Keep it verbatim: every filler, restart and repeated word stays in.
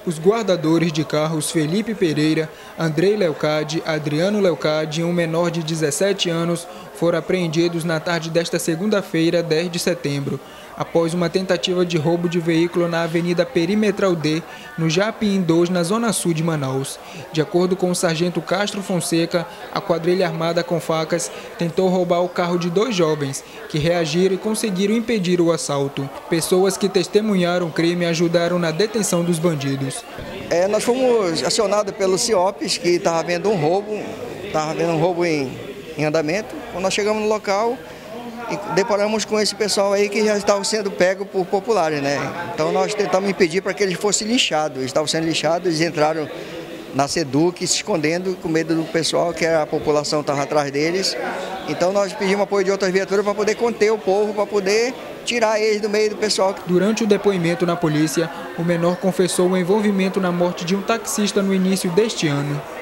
Os guardadores de carros Felipe Pereira, Andrei Leocade, Adriano Leocade e um menor de dezessete anos foram apreendidos na tarde desta segunda-feira, dez de setembro, após uma tentativa de roubo de veículo na Avenida Perimetral D, no Japim dois, na zona sul de Manaus. De acordo com o sargento Castro Fonseca, a quadrilha armada com facas tentou roubar o carro de dois jovens, que reagiram e conseguiram impedir o assalto. Pessoas que testemunharam o crime ajudaram na detenção dos bandidos. É, nós fomos acionados pelo CIOPS, que estava havendo um roubo, estava havendo um roubo em, em andamento. Quando nós chegamos no local, e deparamos com esse pessoal aí que já estava sendo pego por populares, né? Então nós tentamos impedir para que eles fossem lixados. Eles estavam sendo lixados, eles entraram na SEDUC se escondendo com medo do pessoal, que a população estava atrás deles. Então nós pedimos apoio de outras viaturas para poder conter o povo, para poder tirar eles do meio do pessoal. Durante o depoimento na polícia, o menor confessou o envolvimento na morte de um taxista no início deste ano.